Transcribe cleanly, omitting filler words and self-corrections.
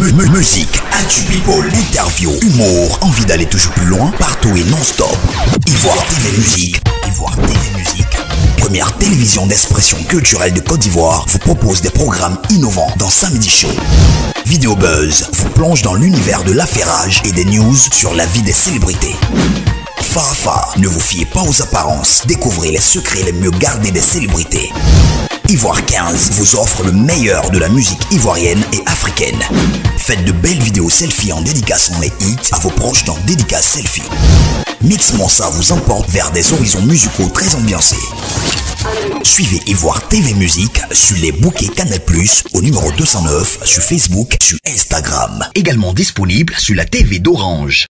Musique, actu people, interview, humour, envie d'aller toujours plus loin, partout et non-stop. Ivoire TV Musique, Ivoire TV Musique, première télévision d'expression culturelle de Côte d'Ivoire, vous propose des programmes innovants dans Samedi Show. Vidéo Buzz vous plonge dans l'univers de l'affairage et des news sur la vie des célébrités. Fafa, ne vous fiez pas aux apparences, découvrez les secrets les mieux gardés des célébrités. Ivoire 15 vous offre le meilleur de la musique ivoirienne et africaine. Faites de belles vidéos selfie en dédicaçant les hits à vos proches dans Dédicace Selfie. Mix Monsa vous emporte vers des horizons musicaux très ambiancés. Suivez Ivoire TV Musique sur les bouquets Canal+, au numéro 209 sur Facebook, sur Instagram. Également disponible sur la TV d'Orange.